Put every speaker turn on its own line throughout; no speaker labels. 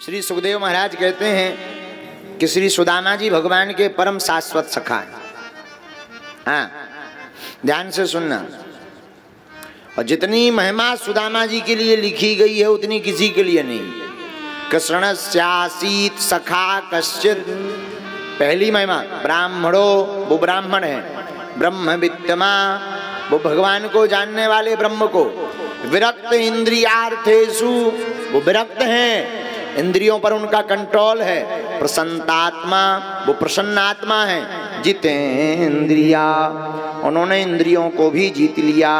श्री सुखदेव महाराज कहते हैं कि श्री सुदामा जी भगवान के परम शाश्वत सखा हैं। हाँ, ध्यान से सुनना। और जितनी महिमा सुदामा जी के लिए लिखी गई है उतनी किसी के लिए नहीं। कृष्णस्यासीत सखा कश्चित्, पहली महिमा ब्राह्मणो, वो ब्राह्मण है। ब्रह्म वित्तमा, वो भगवान को जानने वाले ब्रह्म को। विरक्त इंद्रियार्थेषु, वो विरक्त हैं, इंद्रियों पर उनका कंट्रोल है। प्रसन्नात्मा, वो प्रसन्न आत्मा है। जितेंद्रिया, उन्होंने इंद्रियों को भी जीत लिया।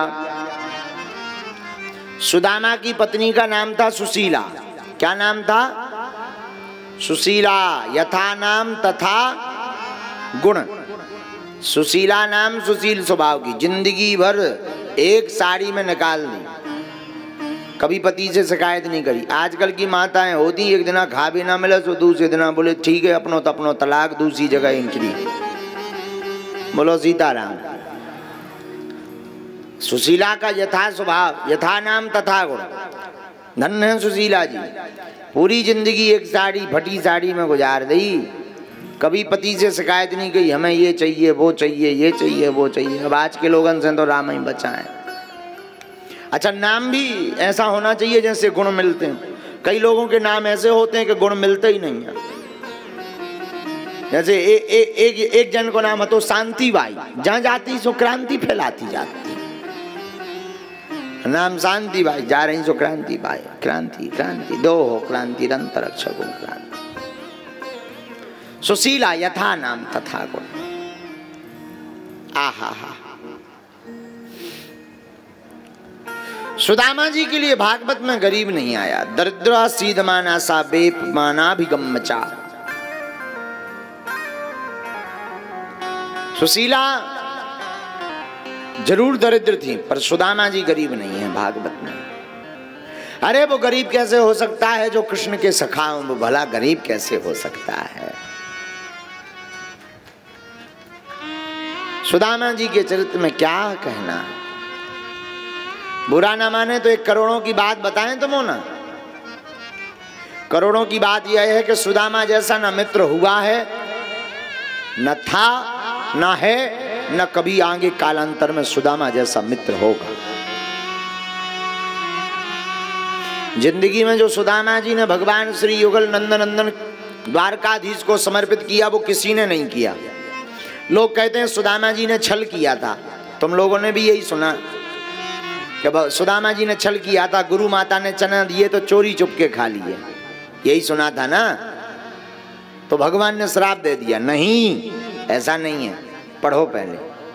सुदामा की पत्नी का नाम था सुशीला। क्या नाम था? सुशीला। यथा नाम तथा गुण। सुशीला नाम सुशील स्वभाव की, जिंदगी भर एक साड़ी में निकाल दी, कभी पति से शिकायत नहीं करी। आजकल की माताएं होती, एक दिन खा भी ना मिले तो दूसरे दिन बोले ठीक है अपनो तपनो तलाक, दूसरी जगह इंचरी। बोलो सीताराम। सुशीला का यथा स्वभाव, यथा नाम तथा गुण। धन्य है सुशीला जी, पूरी जिंदगी एक साड़ी, फटी साड़ी में गुजार दी, कभी पति से शिकायत नहीं की हमें ये चाहिए वो चाहिए, ये चाहिए वो चाहिए। अब आज के लोगों से तो राम ही बचा है। अच्छा, नाम भी ऐसा होना चाहिए जैसे गुण मिलते हैं। कई लोगों के नाम ऐसे होते हैं कि गुण मिलते ही नहीं है। जैसे एक जन को नाम है तो शांति बाई, जहां जाती सो क्रांति फैलाती जाती। नाम शांति बाई, जा रही सो क्रांति बाई। क्रांति क्रांति दो हो क्रांति रंतर अक्षगुण क्रांति। सुशीला यथा नाम तथा गुण। आहा हा। सुदामा जी के लिए भागवत में गरीब नहीं आया। दरिद्रा सीधमाना सा बेपमानाभिगम्मचा। सुशीला जरूर दरिद्र थी पर सुदामा जी गरीब नहीं है भागवत में। अरे वो गरीब कैसे हो सकता है जो कृष्ण के सखा हो, वो भला गरीब कैसे हो सकता है? सुदामा जी के चरित्र में क्या कहना। बुरा ना माने तो एक करोड़ों की बात बताएं तुम ना। करोड़ों की बात यह है कि सुदामा जैसा न मित्र हुआ है, न था, न है, न कभी आगे कालांतर में सुदामा जैसा मित्र होगा। जिंदगी में जो सुदामा जी ने भगवान श्री युगल नंदन द्वारकाधीश को समर्पित किया वो किसी ने नहीं किया। लोग कहते हैं सुदामा जी ने छल किया था। तुम लोगों ने भी यही सुना कि सुदामा जी ने छल किया था, गुरु माता ने चना दिए तो चोरी चुप के खा लिए, यही सुना था ना। तो भगवान ने श्राप दे दिया। नहीं, ऐसा नहीं है, पढ़ो पहले।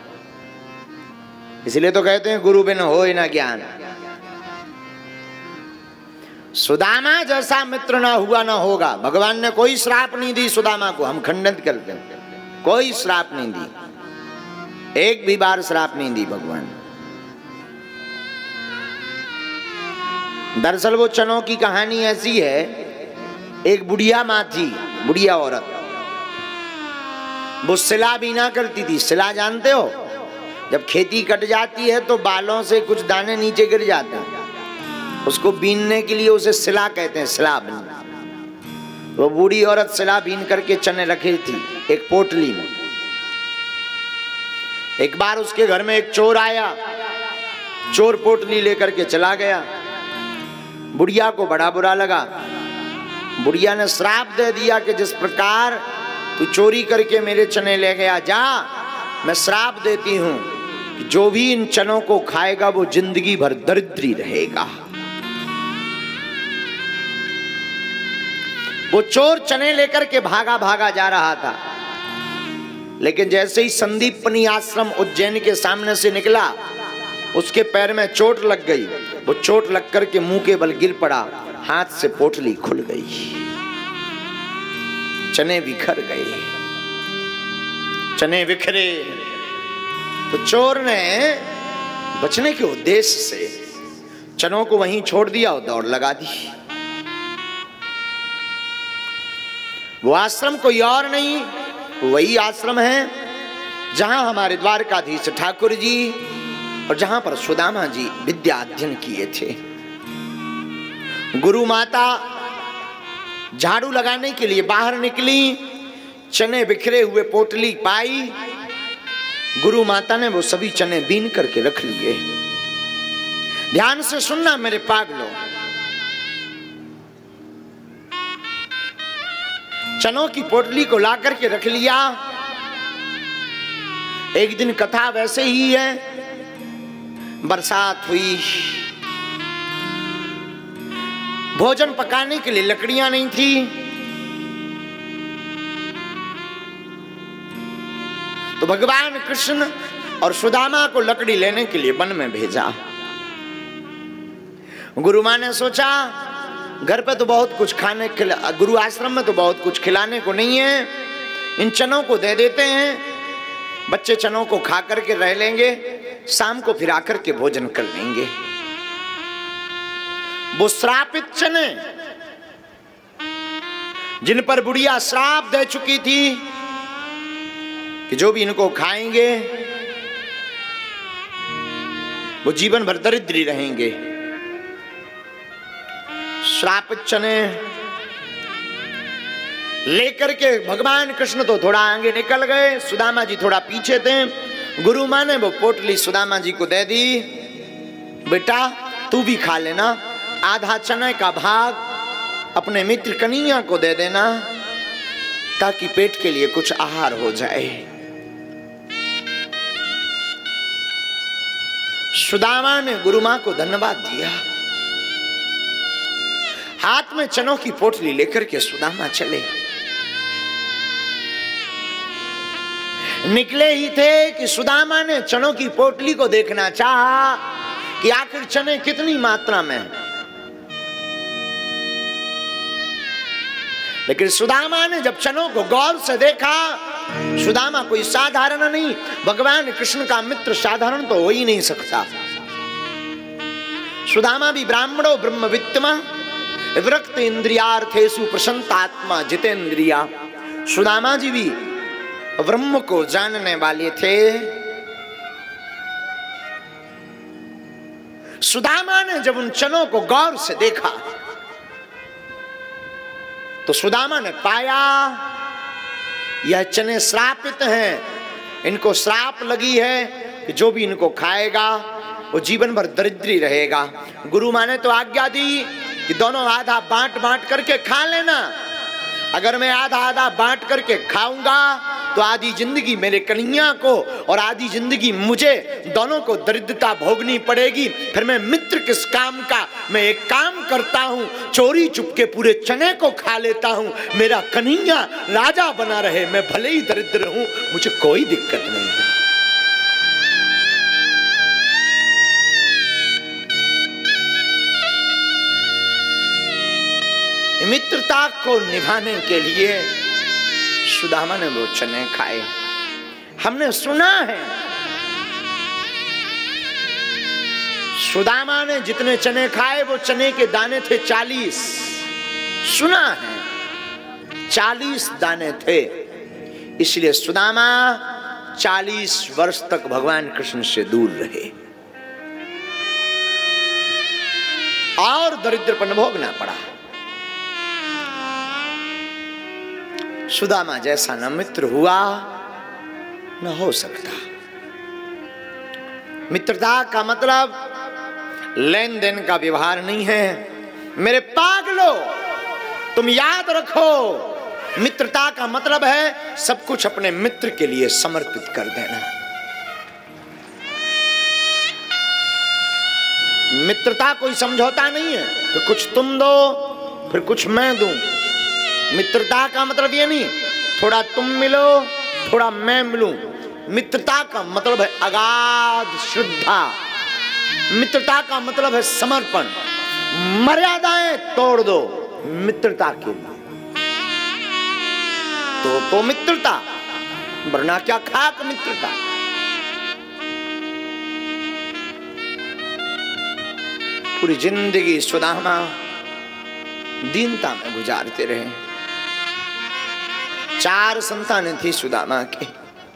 इसलिए तो कहते हैं गुरु बिन होय न ज्ञान। सुदामा जैसा मित्र ना हुआ ना होगा। भगवान ने कोई श्राप नहीं दी सुदामा को, हम खंडित करते हैं। कोई श्राप नहीं दी, एक भी बार श्राप नहीं दी भगवान। दरअसल वो चनों की कहानी ऐसी है, एक बुढ़िया माँ थी, बुढ़िया औरत, वो सिला बीना करती थी। सिला जानते हो? जब खेती कट जाती है तो बालों से कुछ दाने नीचे गिर जाते हैं, उसको बीनने के लिए उसे सिला कहते हैं, सिला बीन। वो बूढ़ी औरत सिला बीन करके चने रखी थी एक पोटली में। एक बार उसके घर में एक चोर आया, चोर पोटली लेकर के चला गया। बुढ़िया को बड़ा बुरा लगा। बुढ़िया ने श्राप दे दिया कि जिस प्रकार तू चोरी करके मेरे चने ले गया, जा, मैं श्राप देती हूं कि जो भी इन चनों को खाएगा वो जिंदगी भर दरिद्री रहेगा। वो चोर चने लेकर के भागा भागा जा रहा था, लेकिन जैसे ही संदीपनी आश्रम उज्जैन के सामने से निकला, उसके पैर में चोट लग गई। वो चोट लग करके मुंह के बल गिर पड़ा, हाथ से पोटली खुल गई, चने बिखर गए। चने बिखरे तो चोर ने बचने के उद्देश्य से चनों को वहीं छोड़ दिया और दौड़ लगा दी। वो आश्रम कोई और नहीं, वही आश्रम है जहां हमारे द्वारकाधीश ठाकुर जी और जहां पर सुदामा जी विद्या अध्ययन किए थे। गुरु माता झाड़ू लगाने के लिए बाहर निकली, चने बिखरे हुए पोटली पाई, गुरु माता ने वो सभी चने बीन करके रख लिए। ध्यान से सुनना मेरे पागलों, चनों की पोटली को ला करके रख लिया। एक दिन कथा वैसे ही है, बरसात हुई, भोजन पकाने के लिए लकड़ियां नहीं थी, तो भगवान कृष्ण और सुदामा को लकड़ी लेने के लिए वन में भेजा। गुरु मां ने सोचा घर पे तो बहुत कुछ खाने, गुरु आश्रम में तो बहुत कुछ खिलाने को नहीं है, इन चनों को दे देते हैं, बच्चे चनों को खा करके रह लेंगे, शाम को फिर आकर के भोजन कर लेंगे। वो श्रापित चने जिन पर बुढ़िया श्राप दे चुकी थी कि जो भी इनको खाएंगे वो जीवन भर दरिद्री रहेंगे, श्रापित चने लेकर के भगवान कृष्ण तो थोड़ा आगे निकल गए, सुदामा जी थोड़ा पीछे थे। गुरु मां ने वो पोटली सुदामा जी को दे दी, बेटा तू भी खा लेना, आधा चने का भाग अपने मित्र कन्हैया को दे देना ताकि पेट के लिए कुछ आहार हो जाए। सुदामा ने गुरु मां को धन्यवाद दिया, हाथ में चनों की पोटली लेकर के सुदामा चले। निकले ही थे कि सुदामा ने चनों की पोटली को देखना चाहा कि आखिर चने कितनी मात्रा में, लेकिन सुदामा ने जब चनों को गौर से देखा, सुदामा कोई साधारण नहीं, भगवान कृष्ण का मित्र साधारण तो हो ही नहीं सकता। सुदामा भी ब्राह्मणो ब्रह्मवित्तमा विरक्त इंद्रियार्थेषु प्रसन्नात्मा जितेंद्रिया, सुदामा जी भी ब्रह्म को जानने वाले थे। सुदामा ने जब उन चनों को गौर से देखा तो सुदामा ने पाया यह चने श्रापित हैं, इनको श्राप लगी है कि जो भी इनको खाएगा वो जीवन भर दरिद्री रहेगा। गुरु मां ने तो आज्ञा दी कि दोनों आधा बांट बांट करके खा लेना, अगर मैं आधा आधा बांट करके खाऊंगा तो आधी जिंदगी मेरे कन्हैया को और आधी जिंदगी मुझे, दोनों को दरिद्रता भोगनी पड़ेगी। फिर मैं मित्र किस काम का, मैं एक काम करता हूं, चोरी चुपके पूरे चने को खा लेता हूं, मेरा कन्हैया राजा बना रहे, मैं भले ही दरिद्र हूं, मुझे कोई दिक्कत नहीं है। मित्रता को निभाने के लिए सुदामा ने वो चने खाए। हमने सुना है सुदामा ने जितने चने खाए वो चने के दाने थे 40, सुना है 40 दाने थे, इसलिए सुदामा 40 वर्ष तक भगवान कृष्ण से दूर रहे और दरिद्रपन भोगना पड़ा। सुदामा जैसा न मित्र हुआ न हो सकता। मित्रता का मतलब लेन देन का व्यवहार नहीं है। मेरे पागलो, तुम याद रखो, मित्रता का मतलब है सब कुछ अपने मित्र के लिए समर्पित कर देना। मित्रता कोई समझौता नहीं है कि कुछ तुम दो फिर कुछ मैं दूं। मित्रता का मतलब ये नहीं थोड़ा तुम मिलो थोड़ा मैं मिलूं। मित्रता का मतलब है अगाध श्रद्धा, मित्रता का मतलब है समर्पण, मर्यादाएं तोड़ दो मित्रता के लिए। तो मित्रता, वरना क्या खाक मित्रता। पूरी जिंदगी सुदामा दीनता में गुजारते रहे। 4 संतानें थी सुदामा के,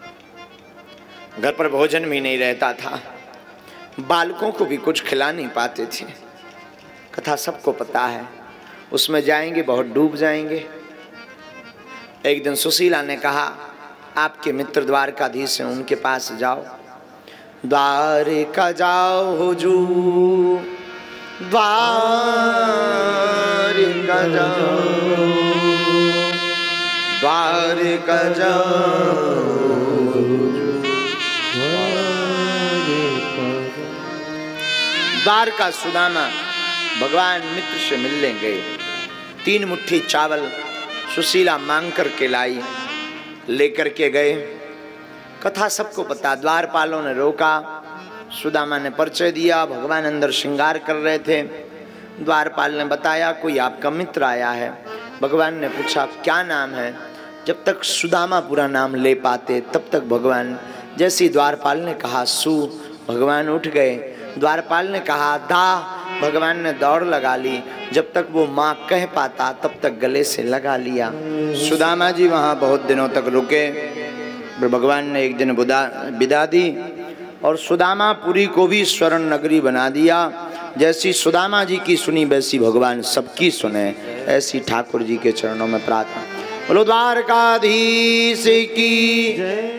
घर पर भोजन भी नहीं रहता था, बालकों को भी कुछ खिला नहीं पाते थे। कथा सबको पता है। उसमें जाएंगे बहुत डूब जाएंगे। एक दिन सुशीला ने कहा आपके मित्र द्वारकाधीश हैं, उनके पास जाओ। द्वारिका जाओ हुजूर, द्वारिका जाओ, द्वारिका जाओ। द्वारका सुदामा भगवान मित्र से मिलने गए। 3 मुट्ठी चावल सुशीला मांग करके लाई, लेकर के गए। कथा सबको पता। द्वारपालों ने रोका, सुदामा ने परिचय दिया। भगवान अंदर श्रृंगार कर रहे थे। द्वारपाल ने बताया कोई आपका मित्र आया है। भगवान ने पूछा क्या नाम है। जब तक सुदामा पूरा नाम ले पाते तब तक भगवान, जैसे द्वारपाल ने कहा सु, भगवान उठ गए। द्वारपाल ने कहा दा, भगवान ने दौड़ लगा ली। जब तक वो माँ कह पाता तब तक गले से लगा लिया। सुदामा जी वहाँ बहुत दिनों तक रुके। फिर भगवान ने एक दिन विदा दी और सुदामापुरी को भी स्वर्ण नगरी बना दिया। जैसी सुदामा जी की सुनी वैसी भगवान सबकी सुने, ऐसी ठाकुर जी के चरणों में प्रार्थना। बोलो द्वारकाधीश की जय।